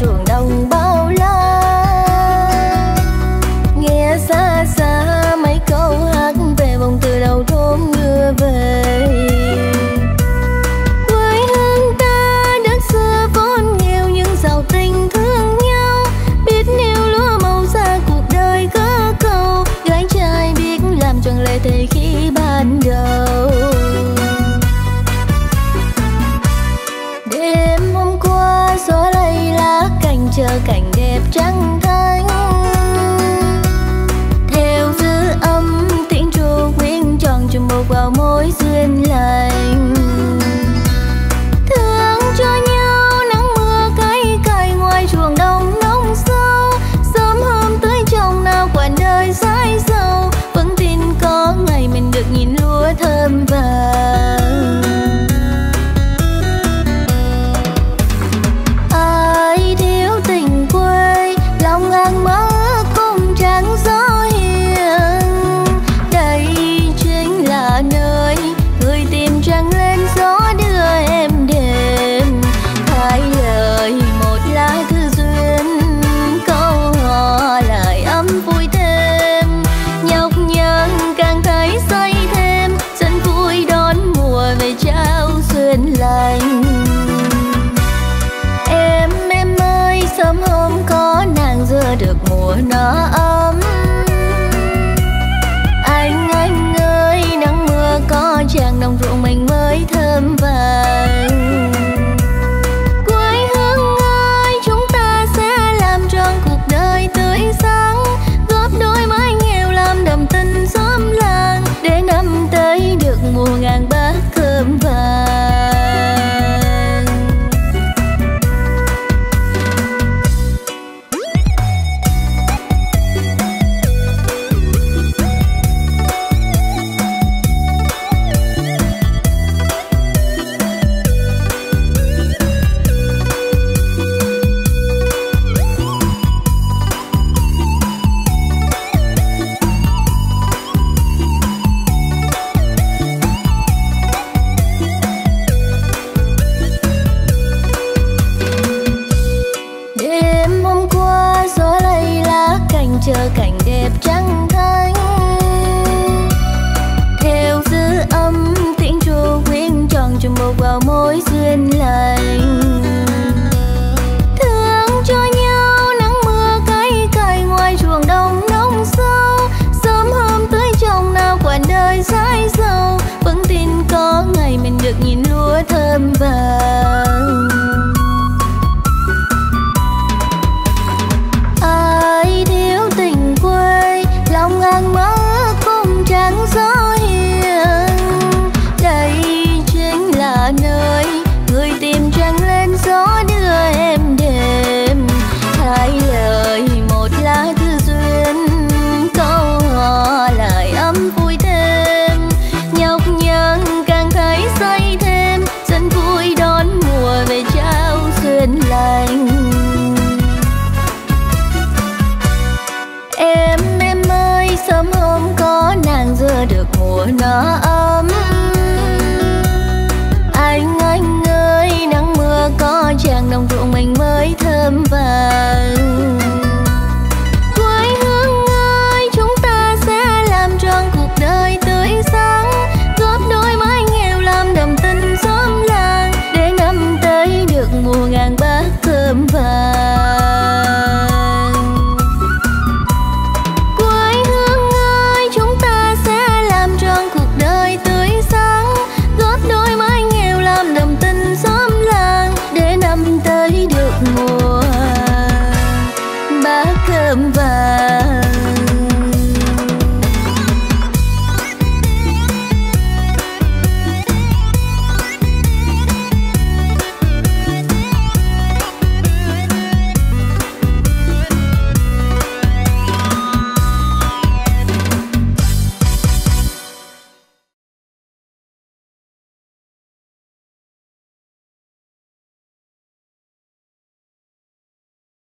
ruộng đồng bao la. Nghe xa xa mấy câu hát về bóng từ đầu thôn đưa về. Quê hương ta đất xưa vốn nghèo nhưng giàu tình thương nhau, biết nêu lúa màu xa cuộc đời có câu gái trai biết làm tròn lệ thề khi ban đầu. Đêm hôm qua gió lay lá cành chờ cảnh đẹp trắng thanh, theo dư âm tiếng ru quyến tròn trùng một vào mối duyên lành. Thương cho nhau nắng mưa cay cay ngoài ruộng đồng nông sâu, sớm hôm tới chồng nào quản đời dãi dầu, vẫn tin có ngày mình được nhìn lúa thơm vàng. Ai thiếu tình quê lòng ngang mơ cùng trắng gió hiền, đây chính là nơi người tìm trăng lên gió đưa em đêm. Hai lời một lá thư duyên, câu hò lại ấm vui thêm, nhọc nhằn càng thấy say thêm, dân vui đón mùa về trao duyên lành. Em ơi sớm hôm có nàng dưa được mùa nó ấm,